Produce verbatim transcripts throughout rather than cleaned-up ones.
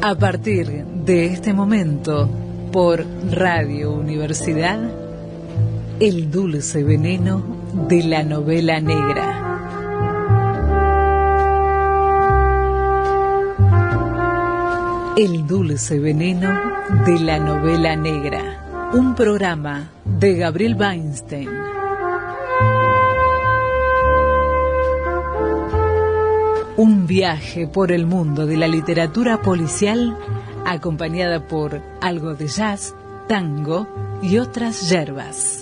A partir de este momento, por Radio Universidad, el dulce veneno de la novela negra. El dulce veneno de la novela negra. Un programa de Gabriel Weinstein. Un viaje por el mundo de la literatura policial, acompañada por algo de jazz, tango y otras yerbas.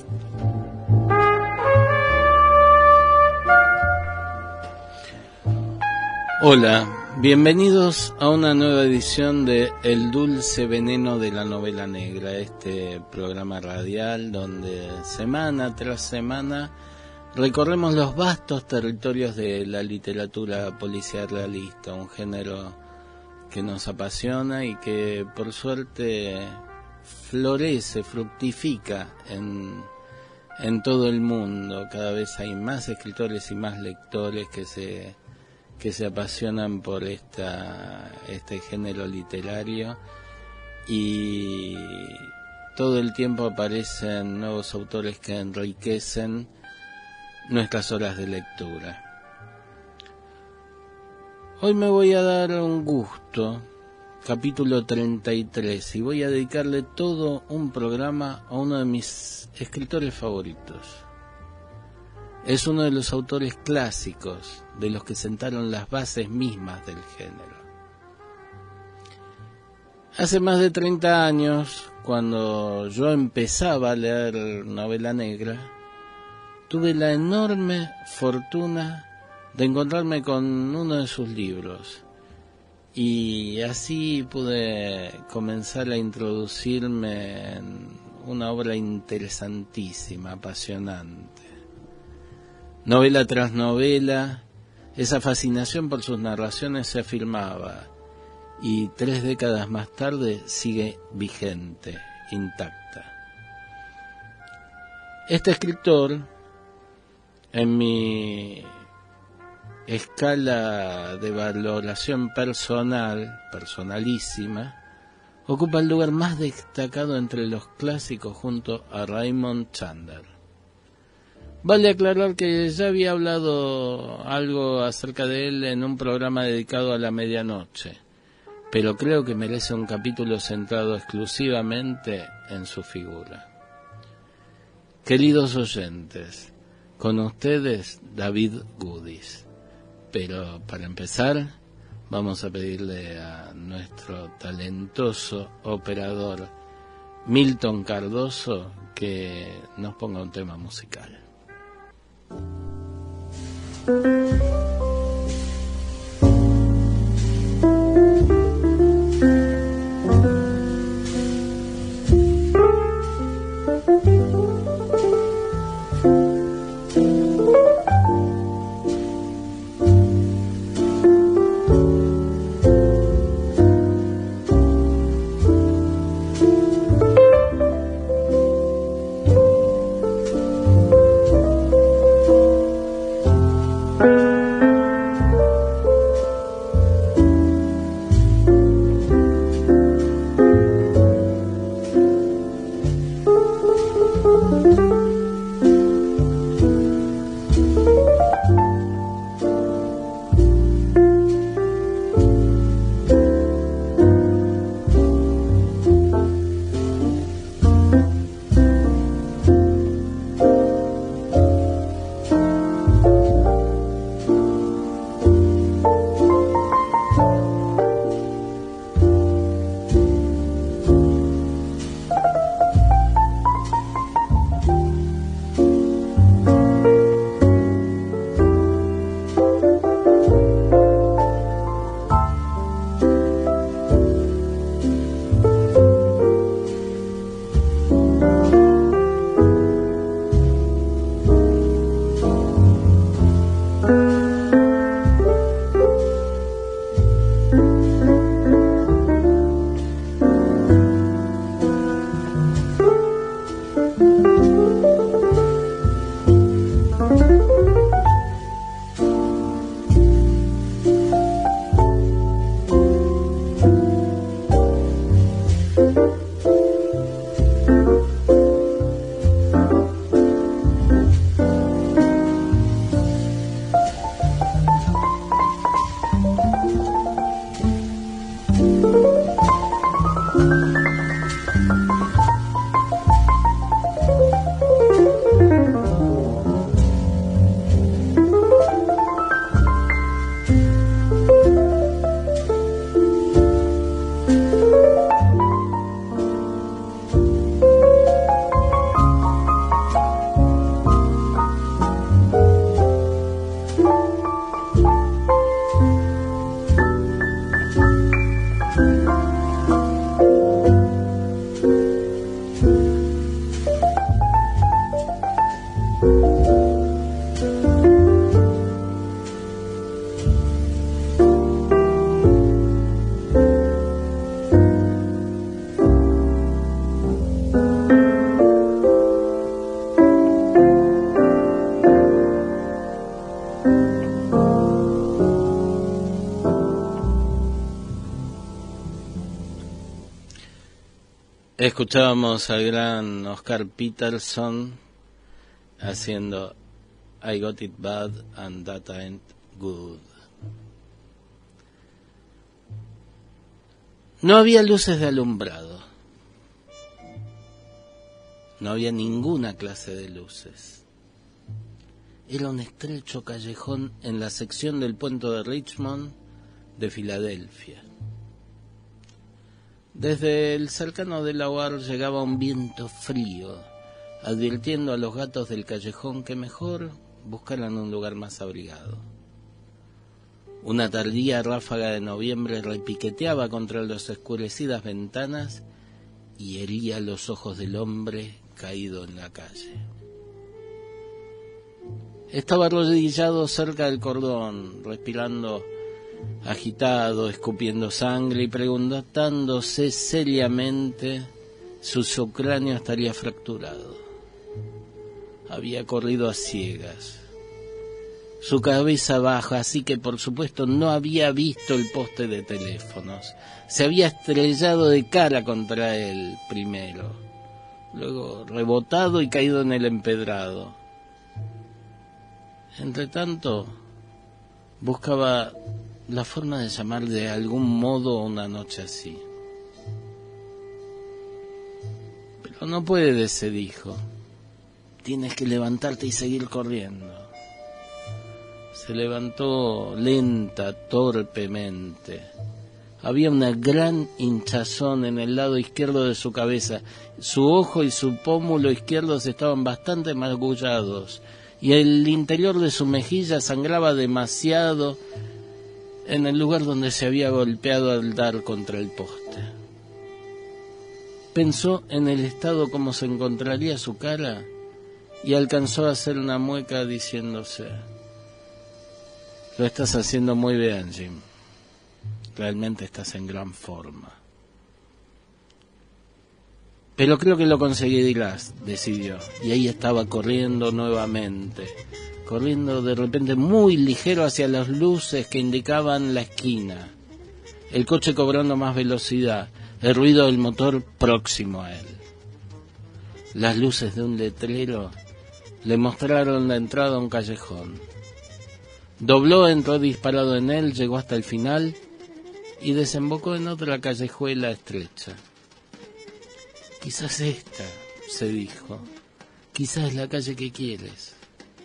Hola, bienvenidos a una nueva edición de El dulce veneno de la novela negra, este programa radial donde semana tras semana recorremos los vastos territorios de la literatura policial realista, un género que nos apasiona y que por suerte florece, fructifica en, en todo el mundo. Cada vez hay más escritores y más lectores que se, que se apasionan por esta, este género literario, y todo el tiempo aparecen nuevos autores que enriquecen nuestras horas de lectura. Hoy me voy a dar un gusto, capítulo treinta y tres, y voy a dedicarle todo un programa a uno de mis escritores favoritos. Es uno de los autores clásicos, de los que sentaron las bases mismas del género. Hace más de treinta años, cuando yo empezaba a leer novela negra, tuve la enorme fortuna de encontrarme con uno de sus libros, y así pude comenzar a introducirme en una obra interesantísima, apasionante. Novela tras novela, esa fascinación por sus narraciones se afirmaba, y tres décadas más tarde sigue vigente, intacta. Este escritor, en mi escala de valoración personal, personalísima, ocupa el lugar más destacado entre los clásicos junto a Raymond Chandler. Vale aclarar que ya había hablado algo acerca de él en un programa dedicado a la medianoche, pero creo que merece un capítulo centrado exclusivamente en su figura. Queridos oyentes, con ustedes, David Goodies. Pero para empezar, vamos a pedirle a nuestro talentoso operador Milton Cardoso que nos ponga un tema musical. Thank you. Escuchábamos al gran Oscar Peterson haciendo I Got It Bad and That Ain't Good. No había luces de alumbrado. No había ninguna clase de luces. Era un estrecho callejón en la sección del puente de Richmond de Filadelfia. Desde el cercano Delaware llegaba un viento frío, advirtiendo a los gatos del callejón que mejor buscaran un lugar más abrigado. Una tardía ráfaga de noviembre repiqueteaba contra las oscurecidas ventanas y hería los ojos del hombre caído en la calle. Estaba arrodillado cerca del cordón, respirando agitado, escupiendo sangre y preguntándose seriamente si su cráneo estaría fracturado. Había corrido a ciegas, su cabeza baja, así que por supuesto no había visto el poste de teléfonos. Se había estrellado de cara contra él primero, luego rebotado y caído en el empedrado. Entretanto, buscaba la forma de llamar de algún modo una noche así. Pero no puedes, se dijo. Tienes que levantarte y seguir corriendo. Se levantó lenta, torpemente. Había una gran hinchazón en el lado izquierdo de su cabeza. Su ojo y su pómulo izquierdos estaban bastante magullados, y el interior de su mejilla sangraba demasiado en el lugar donde se había golpeado al dar contra el poste. Pensó en el estado como se encontraría su cara y alcanzó a hacer una mueca diciéndose: lo estás haciendo muy bien, Jim. Realmente estás en gran forma. Pero creo que lo conseguirás, decidió. Y ahí estaba corriendo nuevamente. Corriendo de repente muy ligero hacia las luces que indicaban la esquina. El coche cobrando más velocidad. El ruido del motor próximo a él. Las luces de un letrero le mostraron la entrada a un callejón. Dobló, entró disparado en él, llegó hasta el final y desembocó en otra callejuela estrecha. Quizás esta, se dijo, quizás es la calle que quieres.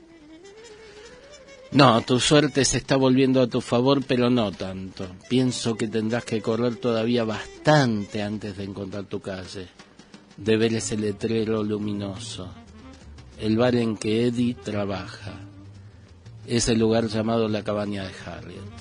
No, tu suerte se está volviendo a tu favor, pero no tanto. Pienso que tendrás que correr todavía bastante antes de encontrar tu calle, de ver ese letrero luminoso, el bar en que Eddie trabaja, ese lugar llamado la cabaña de Harriet.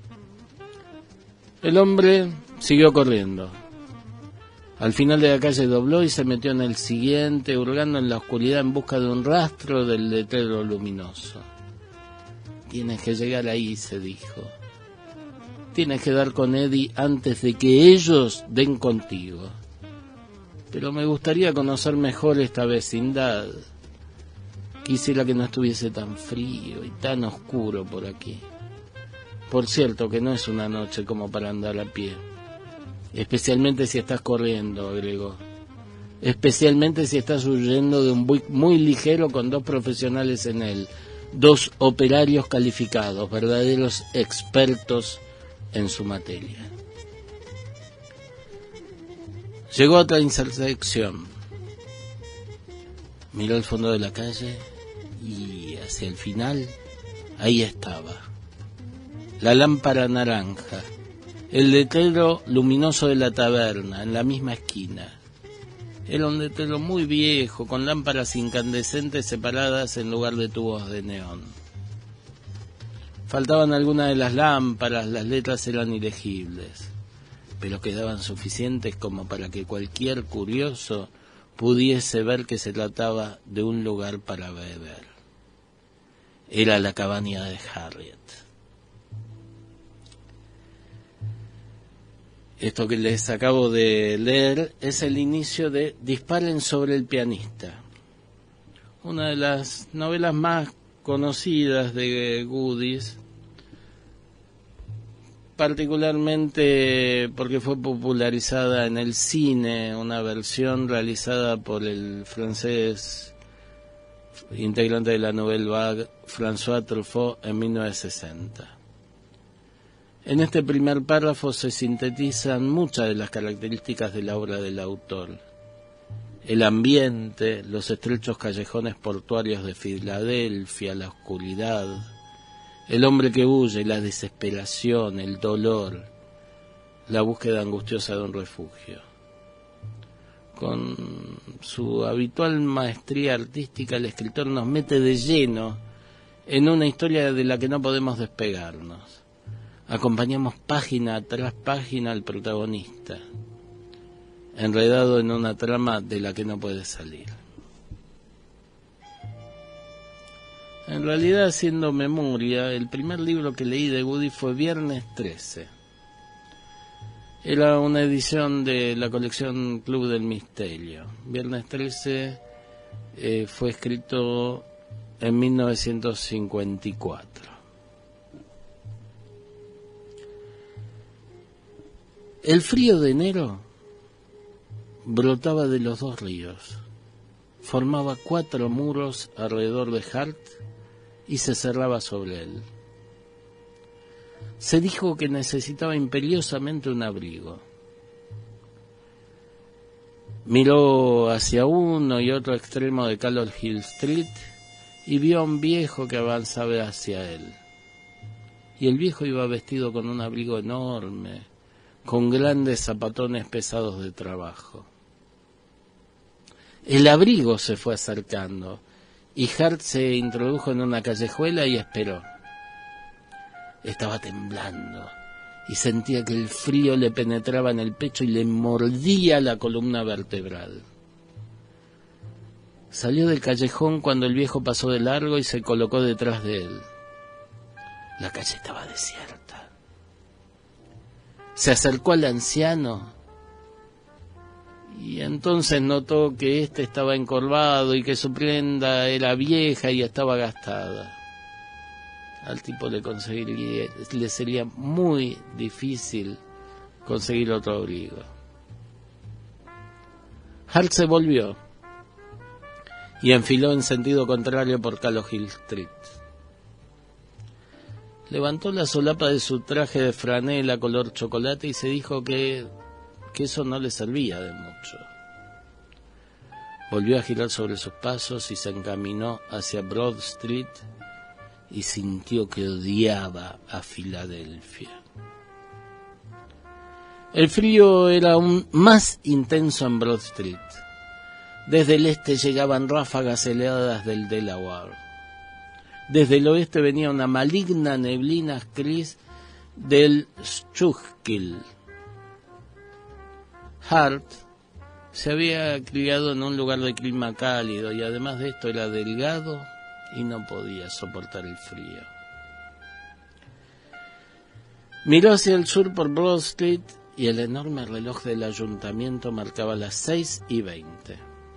El hombre siguió corriendo. Al final de la calle dobló y se metió en el siguiente, hurgando en la oscuridad en busca de un rastro del letrero luminoso. Tienes que llegar ahí, se dijo. Tienes que dar con Eddie antes de que ellos den contigo. Pero me gustaría conocer mejor esta vecindad. Quisiera que no estuviese tan frío y tan oscuro por aquí. Por cierto que no es una noche como para andar a pie. Especialmente si estás corriendo, agregó. Especialmente si estás huyendo de un buick muy ligero con dos profesionales en él. Dos operarios calificados, verdaderos expertos en su materia. Llegó a otra intersección. Miró el fondo de la calle y hacia el final, ahí estaba. La lámpara naranja. El letrero luminoso de la taberna, en la misma esquina. Era un letrero muy viejo, con lámparas incandescentes separadas en lugar de tubos de neón. Faltaban algunas de las lámparas, las letras eran ilegibles, pero quedaban suficientes como para que cualquier curioso pudiese ver que se trataba de un lugar para beber. Era la cabaña de Harriet. Esto que les acabo de leer es el inicio de Disparen sobre el pianista, una de las novelas más conocidas de Goodies, particularmente porque fue popularizada en el cine, una versión realizada por el francés integrante de la Nouvelle Vague, François Truffaut, en mil novecientos sesenta. En este primer párrafo se sintetizan muchas de las características de la obra del autor. El ambiente, los estrechos callejones portuarios de Filadelfia, la oscuridad, el hombre que huye, la desesperación, el dolor, la búsqueda angustiosa de un refugio. Con su habitual maestría artística, el escritor nos mete de lleno en una historia de la que no podemos despegarnos. Acompañamos página tras página al protagonista, enredado en una trama de la que no puede salir. En realidad, haciendo memoria, el primer libro que leí de Goody fue Viernes trece. Era una edición de la colección Club del Misterio. Viernes trece eh, fue escrito en mil novecientos cincuenta y cuatro. El frío de enero brotaba de los dos ríos, formaba cuatro muros alrededor de Hart y se cerraba sobre él. Se dijo que necesitaba imperiosamente un abrigo. Miró hacia uno y otro extremo de Callowhill Hill Street y vio a un viejo que avanzaba hacia él. Y el viejo iba vestido con un abrigo enorme, con grandes zapatones pesados de trabajo. El abrigo se fue acercando y Hart se introdujo en una callejuela y esperó. Estaba temblando y sentía que el frío le penetraba en el pecho y le mordía la columna vertebral. Salió del callejón cuando el viejo pasó de largo y se colocó detrás de él. La calle estaba desierta. Se acercó al anciano y entonces notó que éste estaba encorvado y que su prenda era vieja y estaba gastada. Al tipo le conseguiría, le sería muy difícil conseguir otro abrigo. Hart se volvió y enfiló en sentido contrario por Callowhill Street. Levantó la solapa de su traje de franela color chocolate y se dijo que, que eso no le servía de mucho. Volvió a girar sobre sus pasos y se encaminó hacia Broad Street y sintió que odiaba a Filadelfia. El frío era aún más intenso en Broad Street. Desde el este llegaban ráfagas heladas del Delaware. Desde el oeste venía una maligna neblina gris del Schuylkill. Hart se había criado en un lugar de clima cálido y además de esto era delgado y no podía soportar el frío. Miró hacia el sur por Broad Street y el enorme reloj del ayuntamiento marcaba las seis y veinte.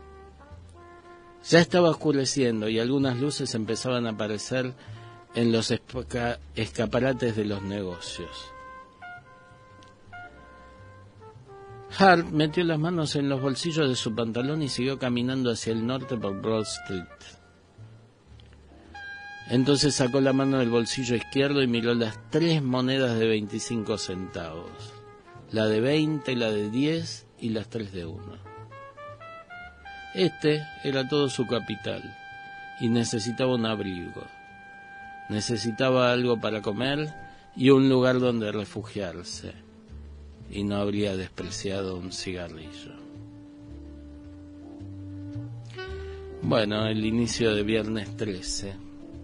Ya estaba oscureciendo y algunas luces empezaban a aparecer en los esca- escaparates de los negocios. Hart metió las manos en los bolsillos de su pantalón y siguió caminando hacia el norte por Broad Street. Entonces sacó la mano del bolsillo izquierdo y miró las tres monedas de veinticinco centavos, la de veinte, la de diez y las tres de uno. Este era todo su capital y necesitaba un abrigo. Necesitaba algo para comer y un lugar donde refugiarse. Y no habría despreciado un cigarrillo. Bueno, el inicio de Viernes trece.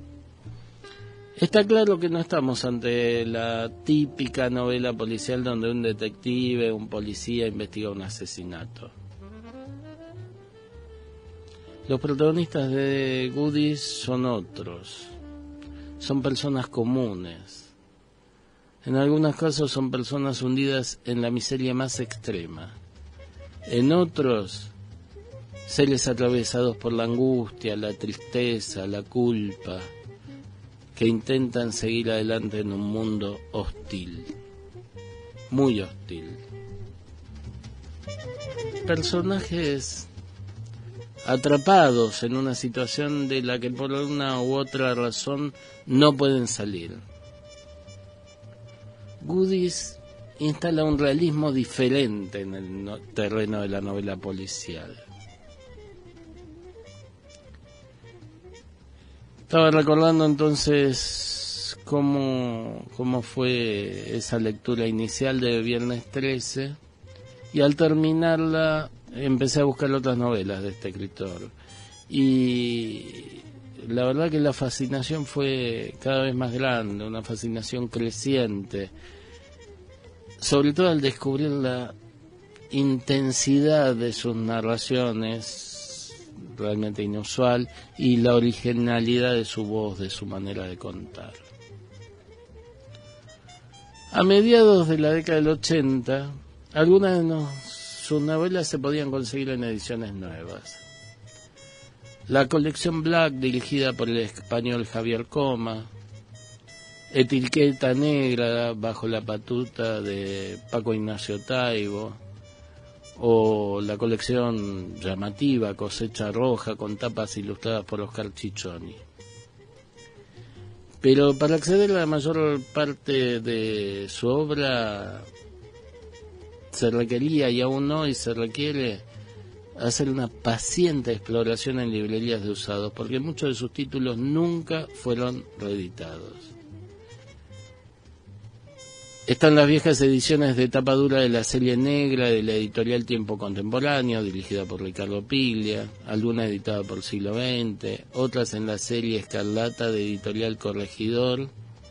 Está claro que no estamos ante la típica novela policial donde un detective, un policía investiga un asesinato. Los protagonistas de Goodies son otros. Son personas comunes. En algunos casos son personas hundidas en la miseria más extrema. En otros, seres atravesados por la angustia, la tristeza, la culpa, que intentan seguir adelante en un mundo hostil. muy hostil. Personajes atrapados en una situación de la que por una u otra razón no pueden salir. Goodies instala un realismo diferente en el no- terreno de la novela policial. Estaba recordando entonces cómo, cómo fue esa lectura inicial de Viernes trece, y al terminarla empecé a buscar otras novelas de este escritor. Y la verdad que la fascinación fue cada vez más grande, una fascinación creciente, sobre todo al descubrir la intensidad de sus narraciones, realmente inusual, y la originalidad de su voz, de su manera de contar. A mediados de la década del ochenta, algunas de nos, sus novelas se podían conseguir en ediciones nuevas. La colección Black, dirigida por el español Javier Coma, Etiqueta Negra, bajo la batuta de Paco Ignacio Taibo, o la colección llamativa Cosecha Roja, con tapas ilustradas por Oscar Ciccioni. Pero para acceder a la mayor parte de su obra se requería, y aún hoy se requiere, hacer una paciente exploración en librerías de usados, porque muchos de sus títulos nunca fueron reeditados. Están las viejas ediciones de tapa dura de la serie negra de la editorial Tiempo Contemporáneo, dirigida por Ricardo Piglia, algunas editadas por Siglo veinte, otras en la serie Escarlata de editorial Corregidor,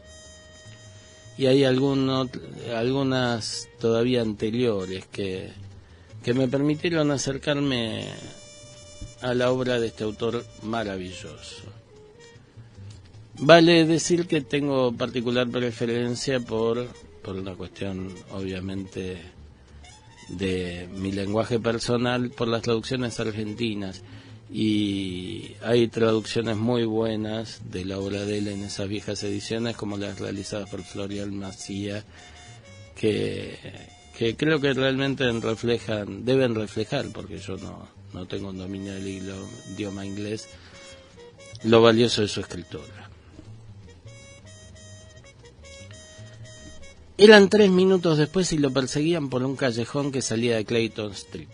y hay algunos, algunas todavía anteriores que, que me permitieron acercarme a la obra de este autor maravilloso. Vale decir que tengo particular preferencia por, por una cuestión obviamente de mi lenguaje personal, por las traducciones argentinas, y hay traducciones muy buenas de la obra de él en esas viejas ediciones, como las realizadas por Florian Macía, que, que creo que realmente reflejan, deben reflejar, porque yo no, no tengo un dominio del idioma inglés, lo valioso de su escritura. Eran tres minutos después y lo perseguían por un callejón que salía de Clayton Street.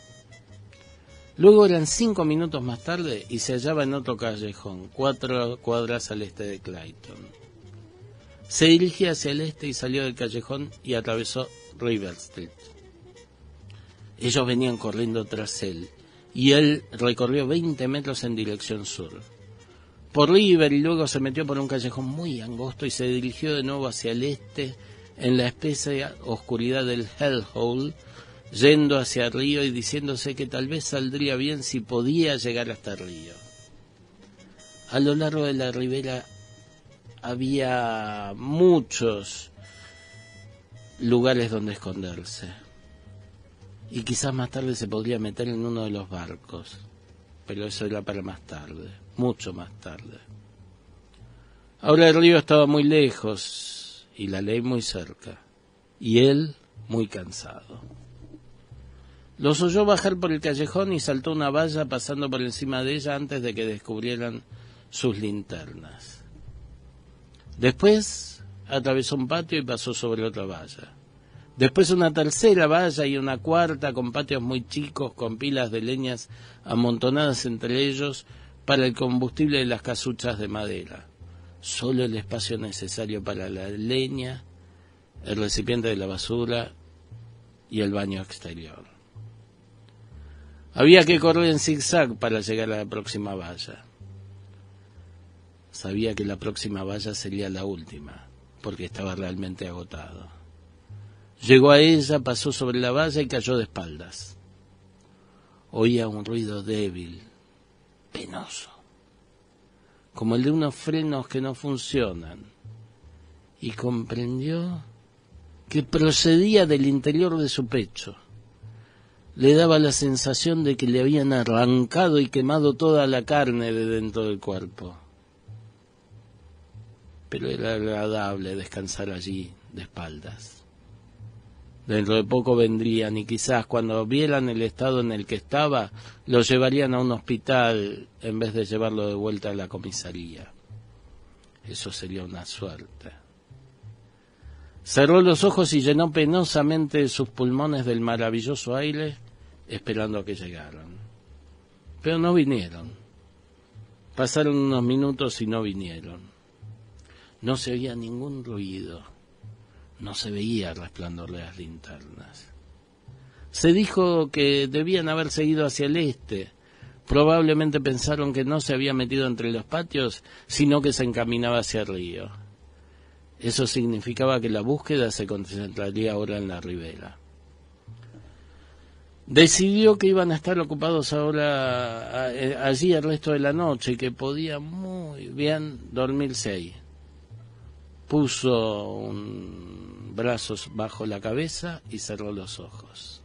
Luego eran cinco minutos más tarde y se hallaba en otro callejón, cuatro cuadras al este de Clayton. Se dirigía hacia el este y salió del callejón y atravesó River Street. Ellos venían corriendo tras él, y él recorrió veinte metros en dirección sur. Por River, y luego se metió por un callejón muy angosto y se dirigió de nuevo hacia el este, en la espesa oscuridad del Hellhole, yendo hacia el río y diciéndose que tal vez saldría bien si podía llegar hasta el río. A lo largo de la ribera había muchos lugares donde esconderse, y quizás más tarde se podría meter en uno de los barcos, pero eso era para más tarde, mucho más tarde. Ahora el río estaba muy lejos y la ley muy cerca, y él muy cansado. Los oyó bajar por el callejón y saltó una valla pasando por encima de ella antes de que descubrieran sus linternas. Después atravesó un patio y pasó sobre otra valla. Después una tercera valla y una cuarta con patios muy chicos con pilas de leñas amontonadas entre ellos para el combustible de las casuchas de madera. Solo el espacio necesario para la leña, el recipiente de la basura y el baño exterior. Había que correr en zigzag para llegar a la próxima valla. Sabía que la próxima valla sería la última, porque estaba realmente agotado. Llegó a ella, pasó sobre la valla y cayó de espaldas. Oía un ruido débil, penoso, como el de unos frenos que no funcionan, y comprendió que procedía del interior de su pecho. Le daba la sensación de que le habían arrancado y quemado toda la carne de dentro del cuerpo. Pero era agradable descansar allí de espaldas. Dentro de poco vendrían y quizás cuando vieran el estado en el que estaba, lo llevarían a un hospital en vez de llevarlo de vuelta a la comisaría. Eso sería una suerte. Cerró los ojos y llenó penosamente sus pulmones del maravilloso aire, esperando a que llegaran. Pero no vinieron. Pasaron unos minutos y no vinieron. No se oía ningún ruido. No se veía el resplandor de las linternas. Se dijo que debían haber seguido hacia el este. Probablemente pensaron que no se había metido entre los patios, sino que se encaminaba hacia el río. Eso significaba que la búsqueda se concentraría ahora en la ribera. Decidió que iban a estar ocupados ahora allí el resto de la noche y que podía muy bien dormirse ahí. Puso un brazo bajo la cabeza y cerró los ojos.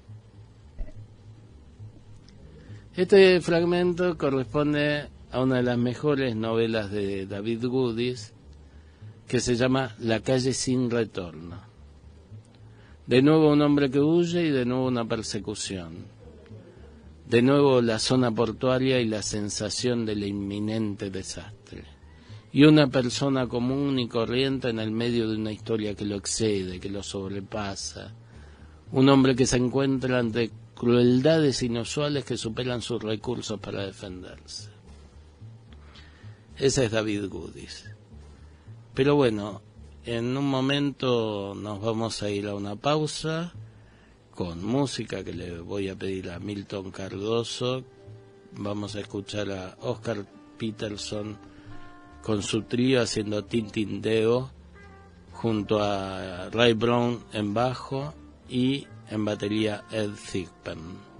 Este fragmento corresponde a una de las mejores novelas de David Goodies, que se llama La calle sin retorno. De nuevo un hombre que huye y de nuevo una persecución. De nuevo la zona portuaria y la sensación del inminente desastre. Y una persona común y corriente en el medio de una historia que lo excede, que lo sobrepasa. Un hombre que se encuentra ante crueldades inusuales que superan sus recursos para defenderse. Ese es David Goodies. Pero bueno, en un momento nos vamos a ir a una pausa con música que le voy a pedir a Milton Cardoso. Vamos a escuchar a Oscar Peterson con su trío haciendo Tintindeo, junto a Ray Brown en bajo y en batería Ed Thigpen.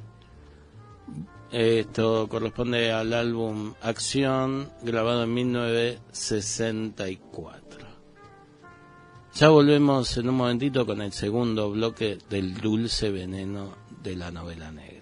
Esto corresponde al álbum Acción, grabado en mil novecientos sesenta y cuatro. Ya volvemos en un momentito con el segundo bloque del dulce veneno de la novela negra.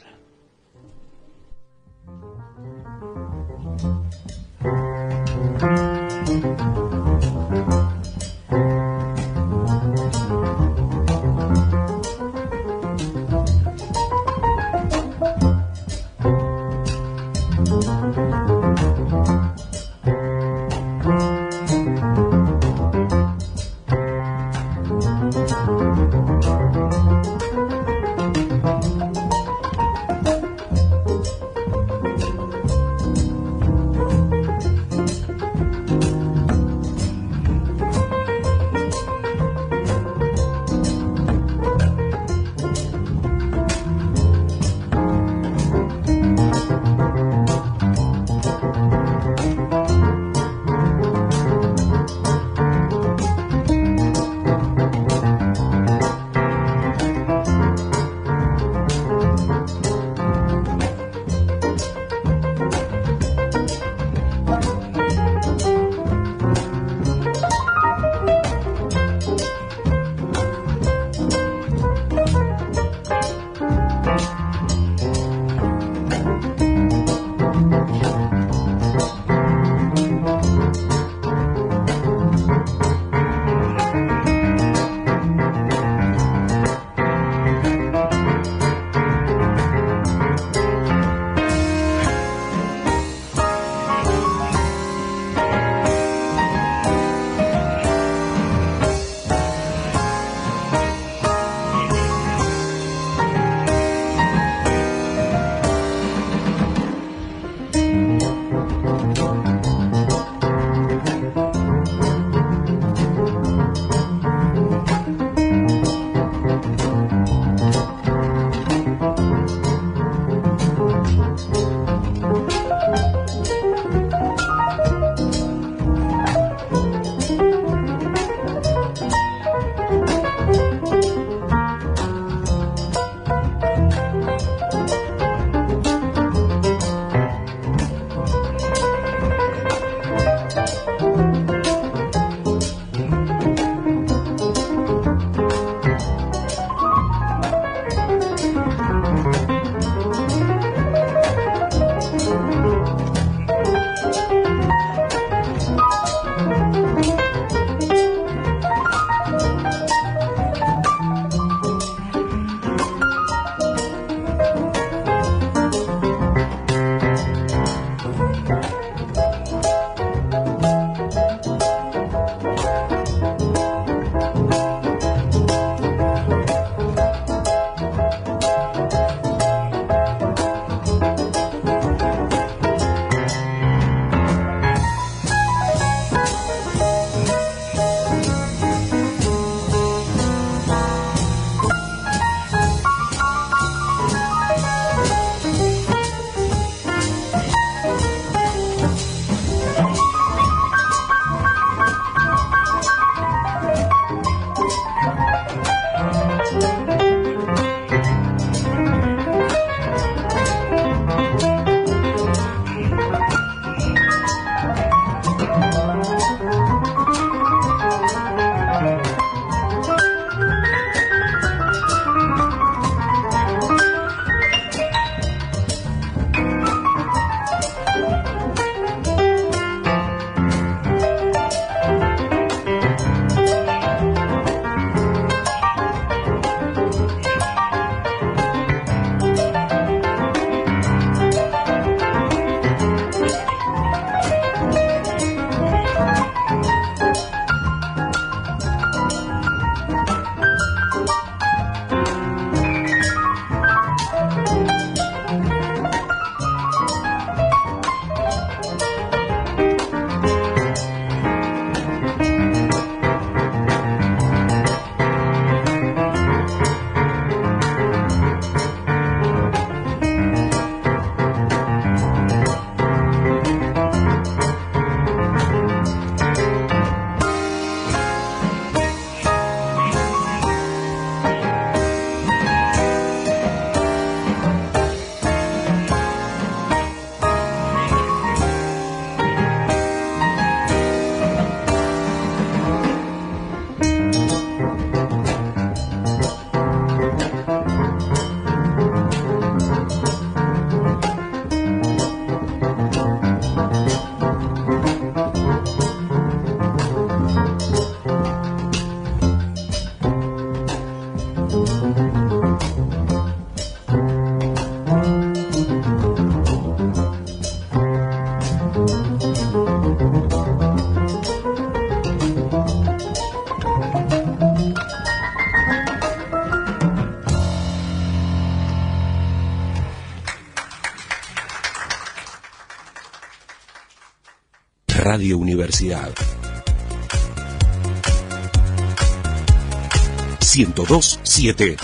Radio Universidad. ciento dos punto siete.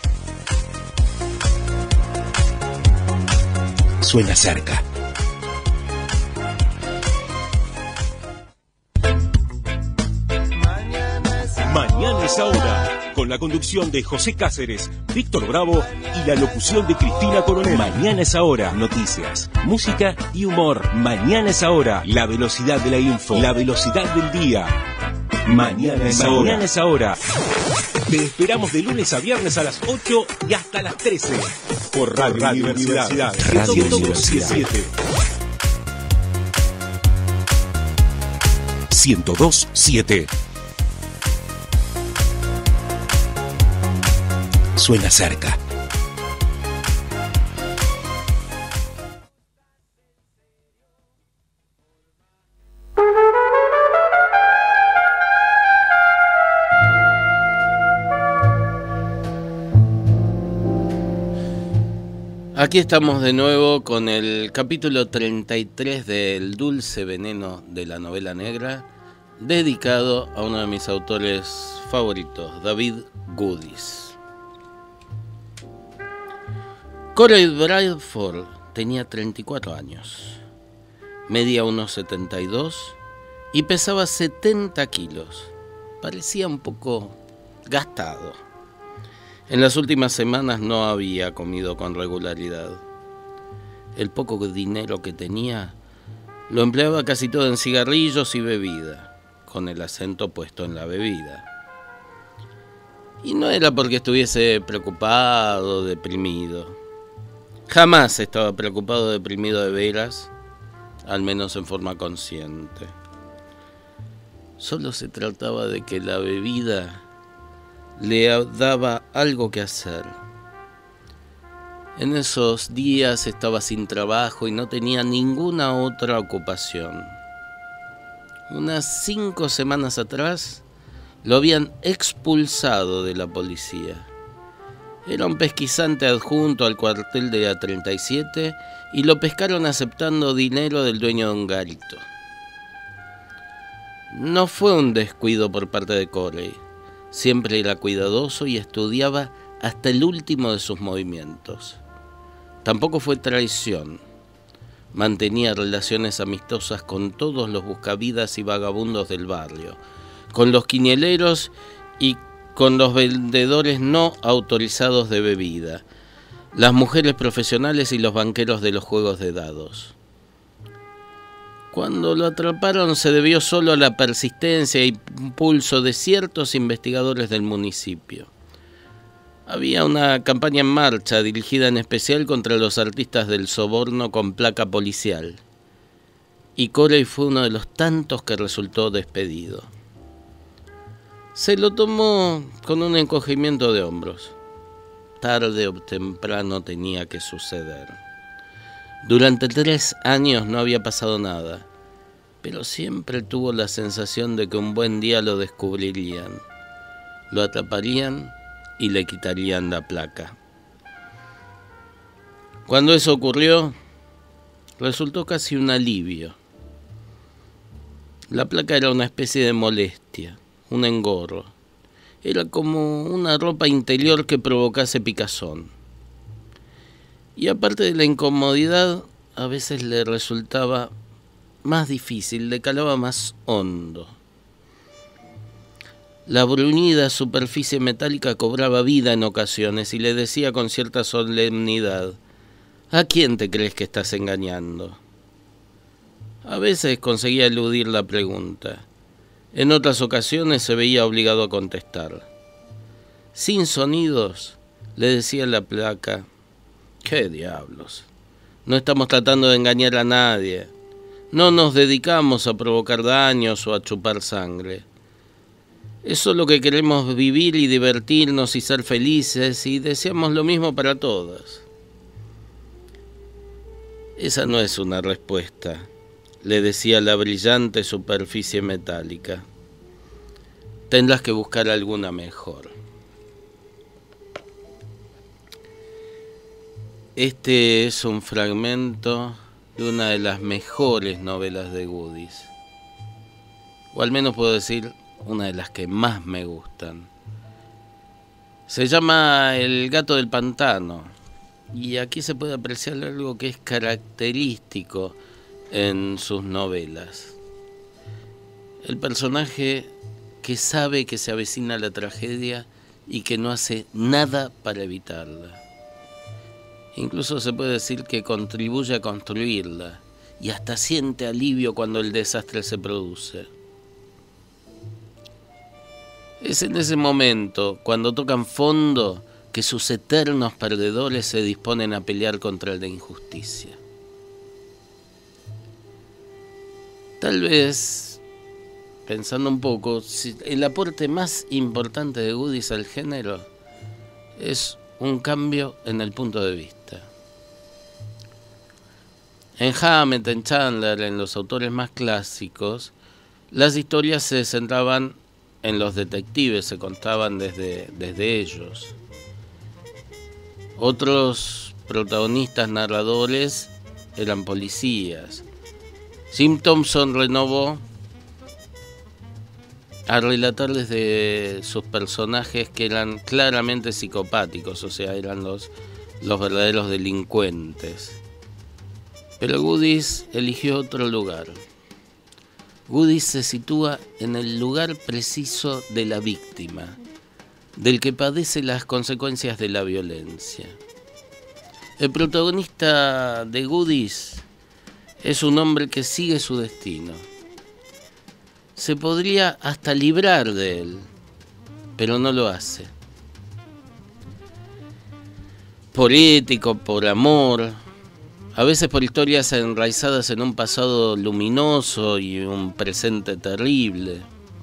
Suena cerca. Mañana es ahora, con la conducción de José Cáceres, Víctor Bravo y la locución de Cristina Coronel. Mañana es ahora, noticias, música y humor. Mañana es ahora, la velocidad de la info, la velocidad del día. Mañana es ahora. Mañana es ahora. Te esperamos de lunes a viernes a las ocho y hasta las trece. Por Radio, Radio Universidad. Radio Universidad. ciento dos punto siete. Suena cerca. Aquí estamos de nuevo con el capítulo treinta y tres del Dulce Veneno de la Novela Negra, dedicado a uno de mis autores favoritos, David Goodies. Corey Bradford tenía treinta y cuatro años, medía uno setenta y dos y pesaba setenta kilos. Parecía un poco gastado. En las últimas semanas no había comido con regularidad. El poco dinero que tenía lo empleaba casi todo en cigarrillos y bebida, con el acento puesto en la bebida. Y no era porque estuviese preocupado o deprimido. Jamás estaba preocupado o deprimido de veras, al menos en forma consciente. Solo se trataba de que la bebida le daba algo que hacer. En esos días estaba sin trabajo y no tenía ninguna otra ocupación. Unas cinco semanas atrás lo habían expulsado de la policía. Era un pesquisante adjunto al cuartel de A treinta y siete y lo pescaron aceptando dinero del dueño de un garito. No fue un descuido por parte de Corey. Siempre era cuidadoso y estudiaba hasta el último de sus movimientos. Tampoco fue traición. Mantenía relaciones amistosas con todos los buscavidas y vagabundos del barrio, con los quinieleros y con los vendedores no autorizados de bebida, las mujeres profesionales y los banqueros de los juegos de dados. Cuando lo atraparon se debió solo a la persistencia y impulso de ciertos investigadores del municipio. Había una campaña en marcha dirigida en especial contra los artistas del soborno con placa policial. Y Corey fue uno de los tantos que resultó despedido. Se lo tomó con un encogimiento de hombros. Tarde o temprano tenía que suceder. Durante tres años no había pasado nada, pero siempre tuvo la sensación de que un buen día lo descubrirían, lo atraparían y le quitarían la placa. Cuando eso ocurrió, resultó casi un alivio. La placa era una especie de molestia, un engorro. Era como una ropa interior que provocase picazón. Y aparte de la incomodidad, a veces le resultaba más difícil, le calaba más hondo. La bruñida superficie metálica cobraba vida en ocasiones y le decía con cierta solemnidad: ¿a quién te crees que estás engañando? A veces conseguía eludir la pregunta. En otras ocasiones se veía obligado a contestar. Sin sonidos, le decía la placa: ¿qué diablos? No estamos tratando de engañar a nadie. No nos dedicamos a provocar daños o a chupar sangre. Es solo que queremos vivir y divertirnos y ser felices y deseamos lo mismo para todas. Esa no es una respuesta, le decía la brillante superficie metálica. Tendrás que buscar alguna mejor. Este es un fragmento de una de las mejores novelas de Goodies, o al menos puedo decir una de las que más me gustan. Se llama El gato del pantano, y aquí se puede apreciar algo que es característico en sus novelas. El personaje que sabe que se avecina la tragedia y que no hace nada para evitarla. Incluso se puede decir que contribuye a construirla y hasta siente alivio cuando el desastre se produce. Es en ese momento, cuando tocan fondo, que sus eternos perdedores se disponen a pelear contra la injusticia. Tal vez, pensando un poco, si el aporte más importante de Goodies al género es un cambio en el punto de vista. En Hammett, en Chandler, en los autores más clásicos, las historias se centraban en los detectives, se contaban desde, desde ellos. Otros protagonistas narradores eran policías. Jim Thompson renovó a relatar desde sus personajes que eran claramente psicopáticos, o sea, eran los, los verdaderos delincuentes. Pero Goodies eligió otro lugar. Goodies se sitúa en el lugar preciso de la víctima, del que padece las consecuencias de la violencia. El protagonista de Goodies es un hombre que sigue su destino. Se podría hasta librar de él, pero no lo hace. Por ético, por amor, a veces por historias enraizadas en un pasado luminoso y un presente terrible,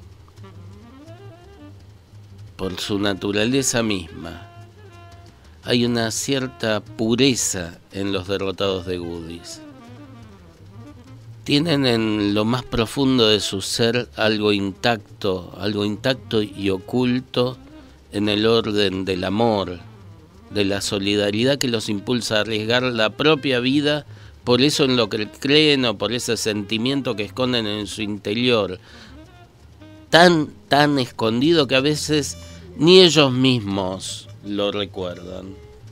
por su naturaleza misma. Hay una cierta pureza en los derrotados de Goodies. Tienen en lo más profundo de su ser algo intacto, algo intacto y oculto en el orden del amor, de la solidaridad que los impulsa a arriesgar la propia vida por eso en lo que creen o por ese sentimiento que esconden en su interior, tan, tan escondido que a veces ni ellos mismos lo recuerdan.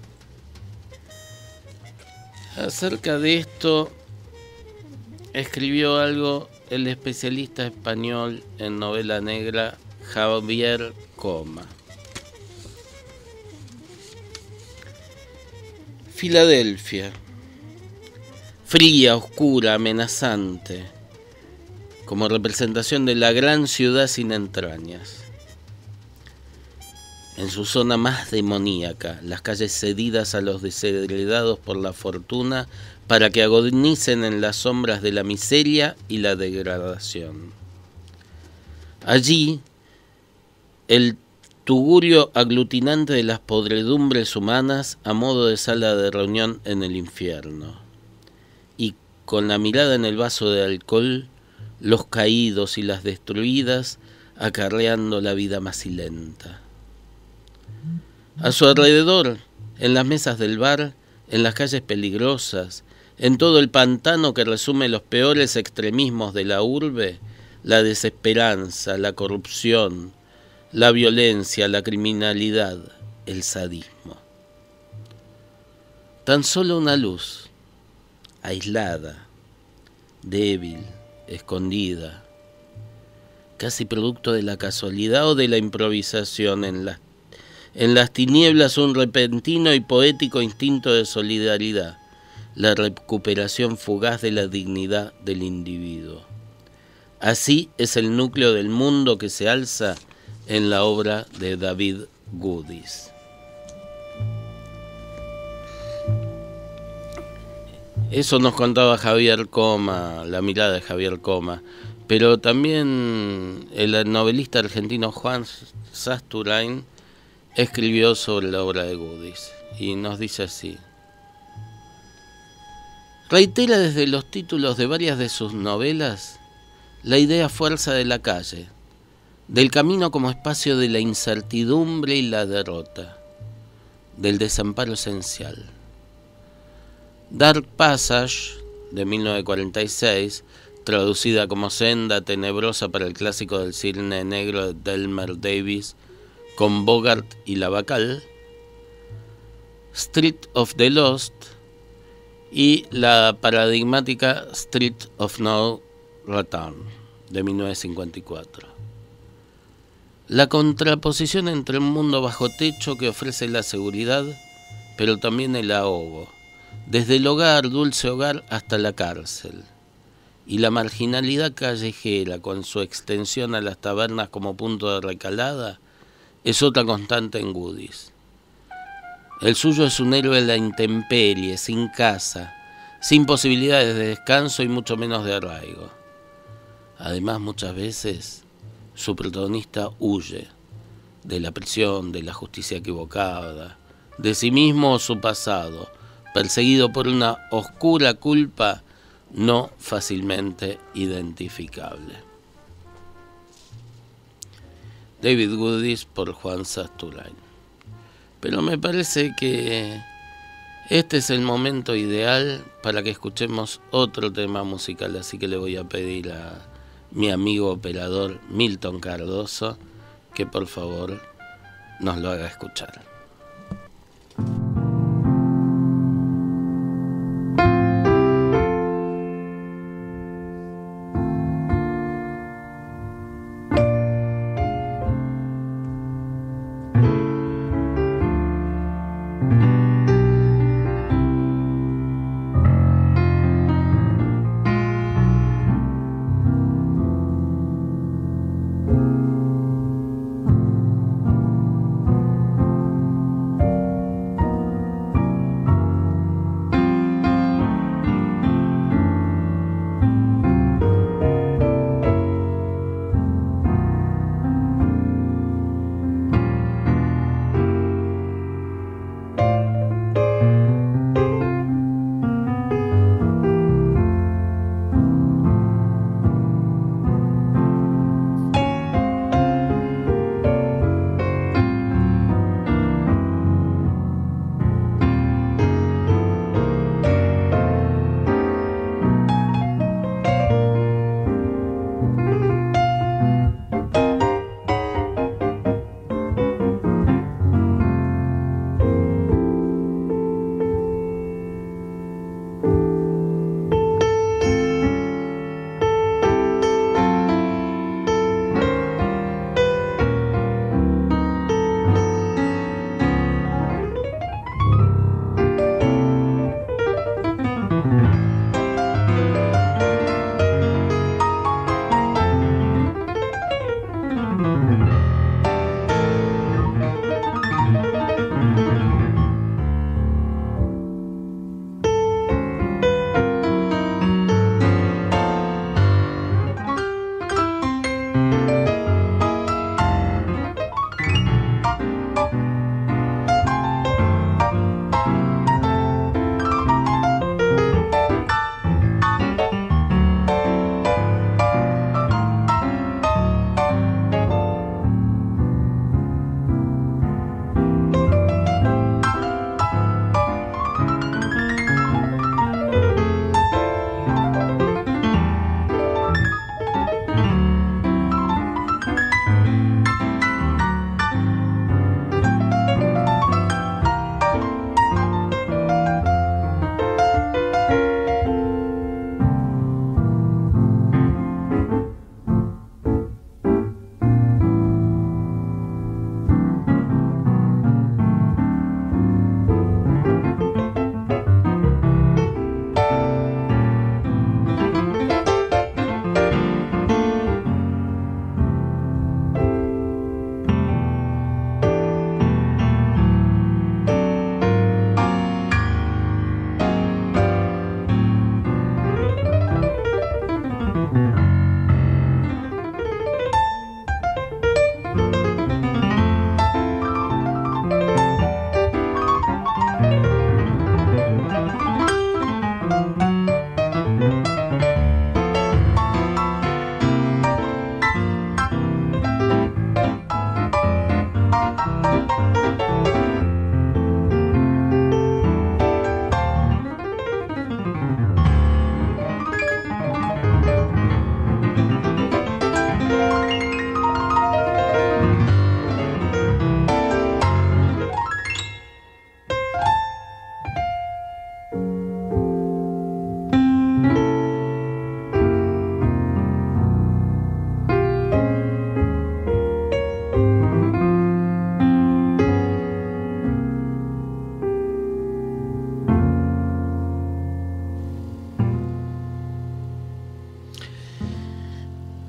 Acerca de esto escribió algo el especialista español en novela negra Javier Coma. Filadelfia, fría, oscura, amenazante, como representación de la gran ciudad sin entrañas. En su zona más demoníaca, las calles cedidas a los desheredados por la fortuna para que agonicen en las sombras de la miseria y la degradación. Allí, el tugurio aglutinante de las podredumbres humanas a modo de sala de reunión en el infierno. Y con la mirada en el vaso de alcohol, los caídos y las destruidas acarreando la vida macilenta. A su alrededor, en las mesas del bar, en las calles peligrosas, en todo el pantano que resume los peores extremismos de la urbe, la desesperanza, la corrupción, la violencia, la criminalidad, el sadismo. Tan solo una luz, aislada, débil, escondida, casi producto de la casualidad o de la improvisación en las En las tinieblas un repentino y poético instinto de solidaridad, la recuperación fugaz de la dignidad del individuo. Así es el núcleo del mundo que se alza en la obra de David Goodies. Eso nos contaba Javier Coma, la mirada de Javier Coma, pero también el novelista argentino Juan Sasturain escribió sobre la obra de Goodies y nos dice así: reitera desde los títulos de varias de sus novelas la idea fuerza de la calle, del camino como espacio de la incertidumbre y la derrota, del desamparo esencial. Dark Passage, de mil novecientos cuarenta y seis, traducida como Senda Tenebrosa para el clásico del cine negro de Delmer Davis, con Bogart y Lavacal, Street of the Lost y la paradigmática Street of No Return de mil novecientos cincuenta y cuatro. La contraposición entre un mundo bajo techo que ofrece la seguridad, pero también el ahogo, desde el hogar, dulce hogar, hasta la cárcel, y la marginalidad callejera con su extensión a las tabernas como punto de recalada, es otra constante en Goodies. El suyo es un héroe de la intemperie, sin casa, sin posibilidades de descanso y mucho menos de arraigo. Además, muchas veces su protagonista huye de la prisión, de la justicia equivocada, de sí mismo o su pasado, perseguido por una oscura culpa no fácilmente identificable. David Goodies por Juan Sasturain. Pero me parece que este es el momento ideal para que escuchemos otro tema musical, así que le voy a pedir a mi amigo operador Milton Cardoso que por favor nos lo haga escuchar.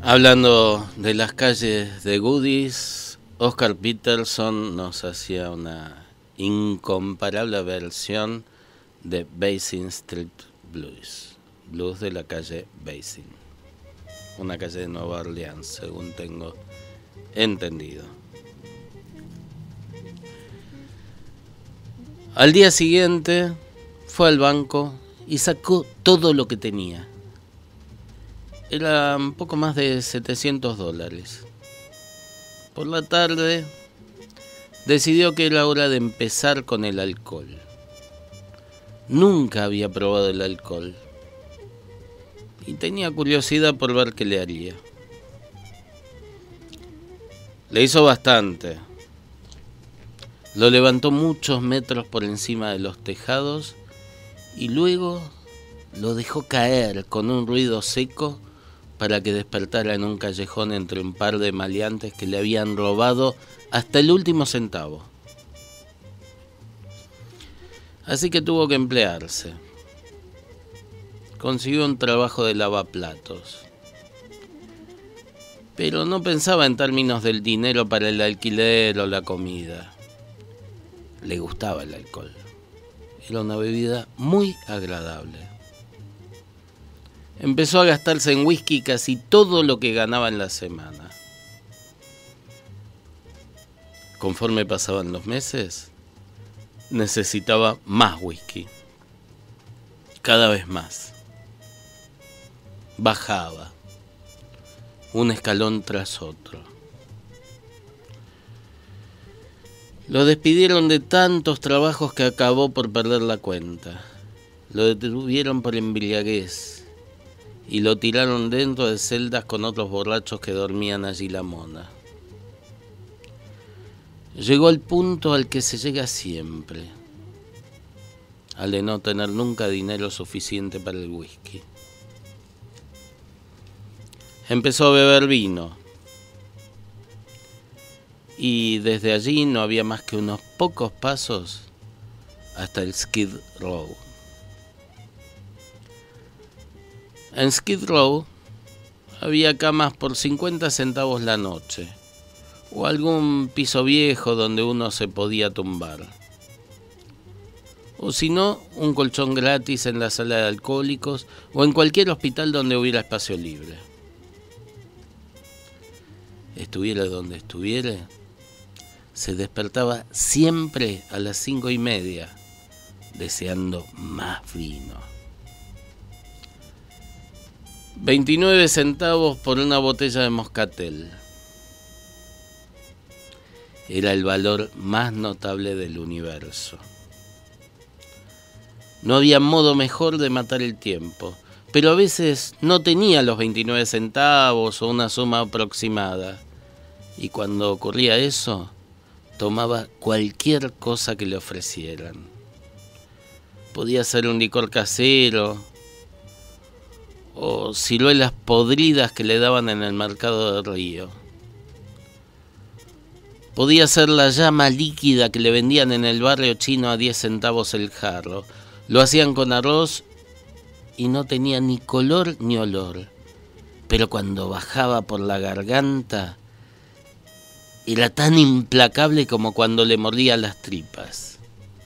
Hablando de las calles de Goodies, Oscar Peterson nos hacía una incomparable versión de Basin Street Blues, blues de la calle Basin, una calle de Nueva Orleans, según tengo entendido. Al día siguiente fue al banco y sacó todo lo que tenía. Era un poco más de setecientos dólares. Por la tarde decidió que era hora de empezar con el alcohol. Nunca había probado el alcohol y tenía curiosidad por ver qué le haría. Le hizo bastante. Lo levantó muchos metros por encima de los tejados y luego lo dejó caer con un ruido seco para que despertara en un callejón entre un par de maleantes que le habían robado hasta el último centavo. Así que tuvo que emplearse. Consiguió un trabajo de lavaplatos. Pero no pensaba en términos del dinero para el alquiler o la comida. Le gustaba el alcohol. Era una bebida muy agradable. Empezó a gastarse en whisky casi todo lo que ganaba en la semana. Conforme pasaban los meses, necesitaba más whisky. Cada vez más. Bajaba, un escalón tras otro. Lo despidieron de tantos trabajos que acabó por perder la cuenta. Lo detuvieron por embriaguez y lo tiraron dentro de celdas con otros borrachos que dormían allí la mona. Llegó al punto al que se llega siempre, al de no tener nunca dinero suficiente para el whisky. Empezó a beber vino. Y desde allí no había más que unos pocos pasos hasta el Skid Row. En Skid Row había camas por cincuenta centavos la noche, o algún piso viejo donde uno se podía tumbar. O si no, un colchón gratis en la sala de alcohólicos o en cualquier hospital donde hubiera espacio libre. Estuviera donde estuviera, se despertaba siempre a las cinco y media, deseando más vino. veintinueve centavos por una botella de moscatel. Era el valor más notable del universo. No había modo mejor de matar el tiempo, pero a veces no tenía los veintinueve centavos o una suma aproximada. Y cuando ocurría eso, tomaba cualquier cosa que le ofrecieran. Podía ser un licor casero o ciruelas podridas que le daban en el mercado del río. Podía ser la llama líquida que le vendían en el barrio chino a diez centavos el jarro. Lo hacían con arroz y no tenía ni color ni olor. Pero cuando bajaba por la garganta, era tan implacable como cuando le mordía las tripas.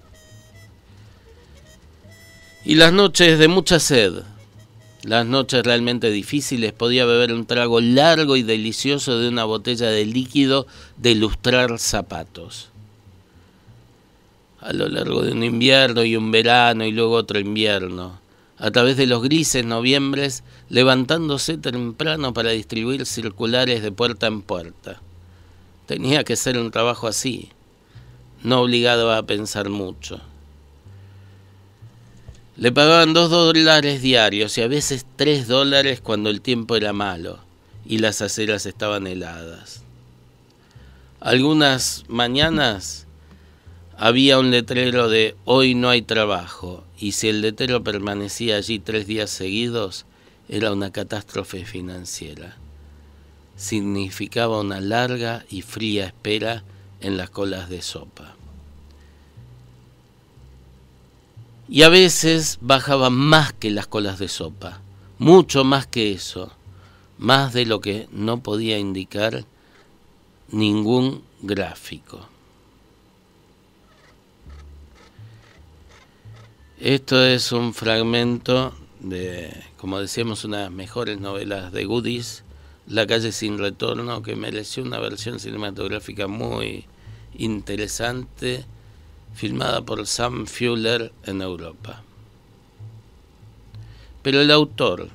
Y las noches de mucha sed, las noches realmente difíciles, podía beber un trago largo y delicioso de una botella de líquido de lustrar zapatos. A lo largo de un invierno y un verano y luego otro invierno, a través de los grises noviembres, levantándose temprano para distribuir circulares de puerta en puerta. Tenía que ser un trabajo así, no obligado a pensar mucho. Le pagaban dos dólares diarios y a veces tres dólares cuando el tiempo era malo y las aceras estaban heladas. Algunas mañanas había un letrero de "Hoy no hay trabajo", y si el letrero permanecía allí tres días seguidos, era una catástrofe financiera. Significaba una larga y fría espera en las colas de sopa. Y a veces bajaba más que las colas de sopa, mucho más que eso. más de lo que no podía indicar ningún gráfico. Esto es un fragmento de, como decíamos, una de las mejores novelas de Goodies, La calle sin retorno, que mereció una versión cinematográfica muy interesante, filmada por Sam Fuller en Europa. Pero el autor,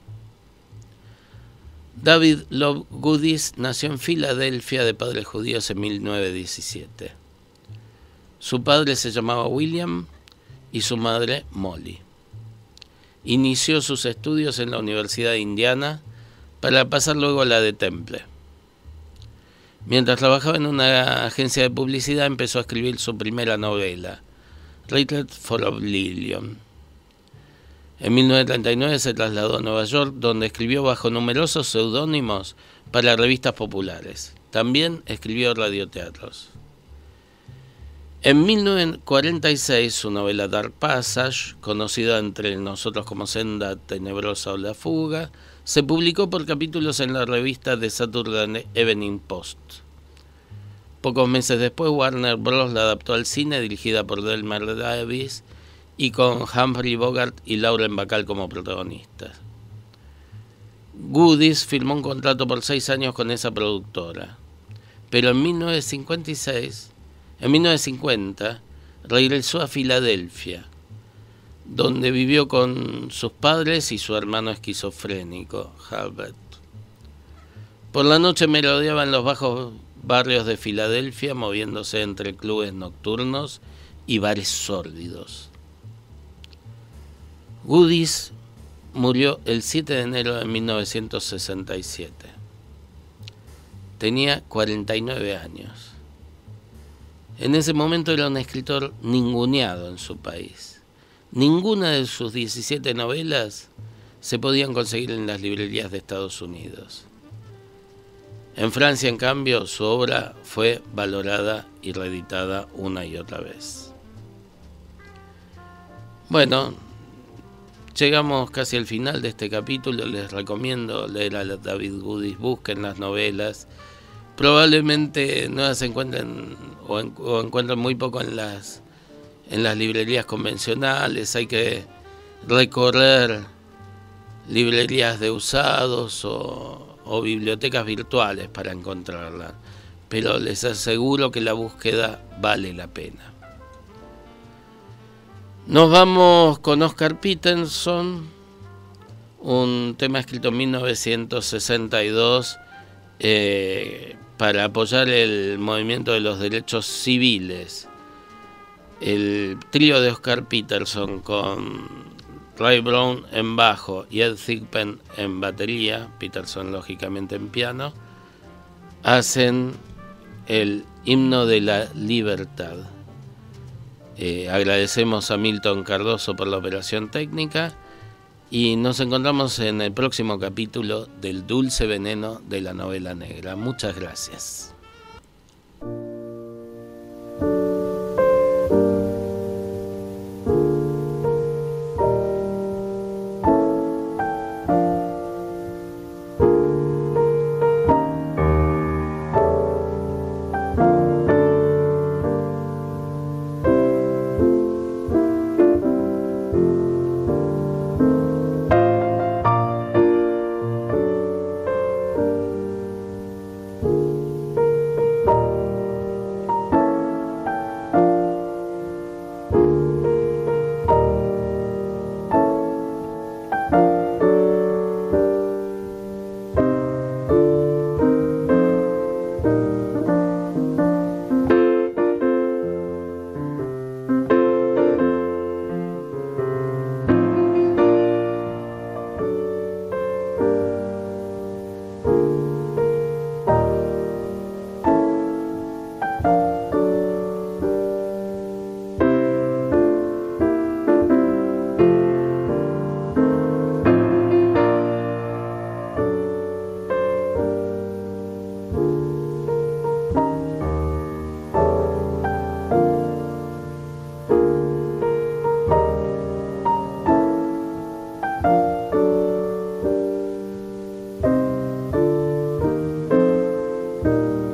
David Love Goodies, nació en Filadelfia de padres judíos en mil novecientos diecisiete. Su padre se llamaba William y su madre Molly. Inició sus estudios en la Universidad de Indiana para pasar luego a la de Temple. Mientras trabajaba en una agencia de publicidad, empezó a escribir su primera novela, Rated for Oblivion. En mil novecientos treinta y nueve se trasladó a Nueva York, donde escribió bajo numerosos seudónimos para revistas populares. También escribió radioteatros. En mil novecientos cuarenta y seis, su novela Dark Passage, conocida entre nosotros como Senda Tenebrosa o La Fuga, se publicó por capítulos en la revista The Saturday Evening Post. Pocos meses después, Warner Bros. La adaptó al cine, dirigida por Delmer Davis y con Humphrey Bogart y Lauren Bacall como protagonistas. Goodies firmó un contrato por seis años con esa productora, pero en mil novecientos cincuenta y seis, en mil novecientos cincuenta, regresó a Filadelfia, donde vivió con sus padres y su hermano esquizofrénico, Halbert. Por la noche merodeaba en los bajos barrios de Filadelfia, moviéndose entre clubes nocturnos y bares sórdidos. Goodies murió el siete de enero de mil novecientos sesenta y siete. Tenía cuarenta y nueve años. En ese momento era un escritor ninguneado en su país. Ninguna de sus diecisiete novelas se podían conseguir en las librerías de Estados Unidos. En Francia, en cambio, su obra fue valorada y reeditada una y otra vez. Bueno, llegamos casi al final de este capítulo. Les recomiendo leer a David Goodies, busquen las novelas. Probablemente no las encuentren o, en, o encuentren muy poco en las, en las librerías convencionales. Hay que recorrer librerías de usados o, o bibliotecas virtuales para encontrarlas. Pero les aseguro que la búsqueda vale la pena. Nos vamos con Oscar Peterson, un tema escrito en mil novecientos sesenta y dos eh, para apoyar el movimiento de los derechos civiles. El trío de Oscar Peterson con Ray Brown en bajo y Ed Thigpen en batería, Peterson lógicamente en piano, hacen el himno de la libertad. Eh, agradecemos a Milton Cardoso por la operación técnica y nos encontramos en el próximo capítulo del Dulce Veneno de la Novela Negra. Muchas gracias.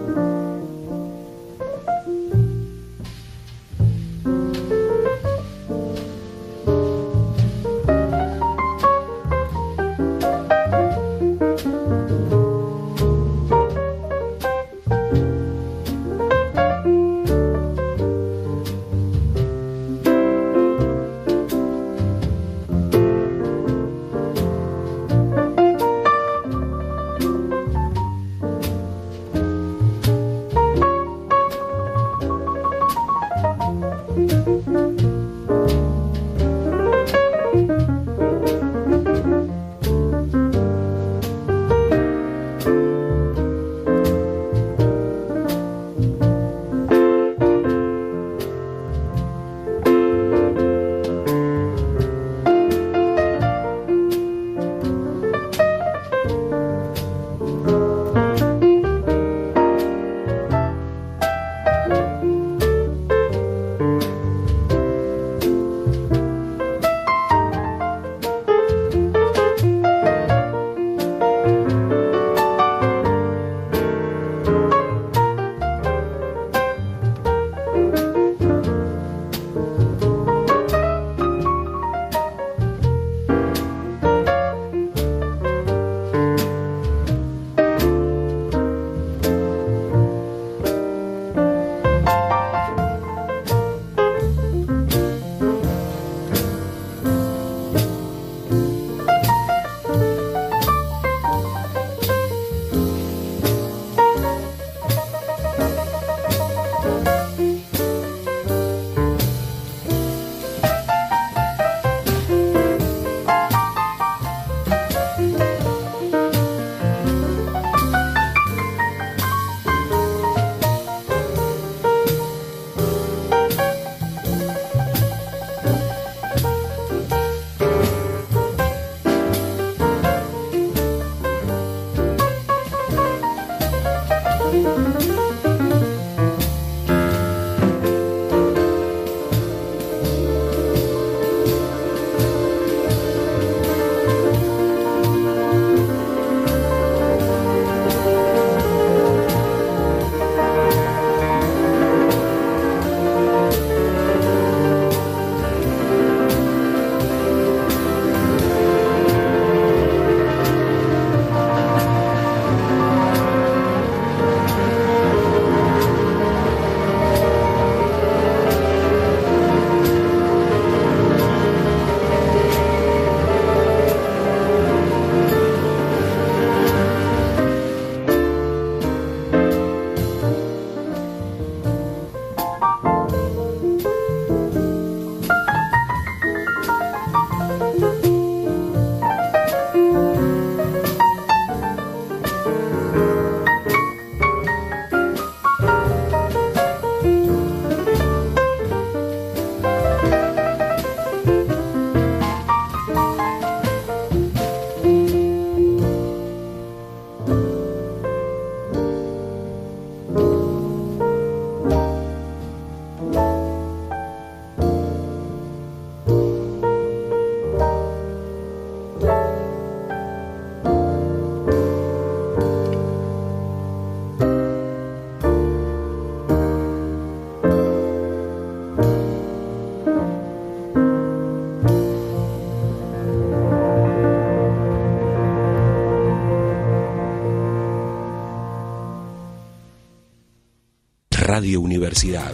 Radio Universidad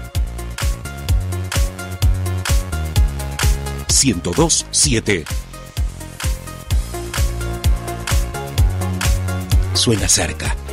ciento dos punto siete. Suena cerca.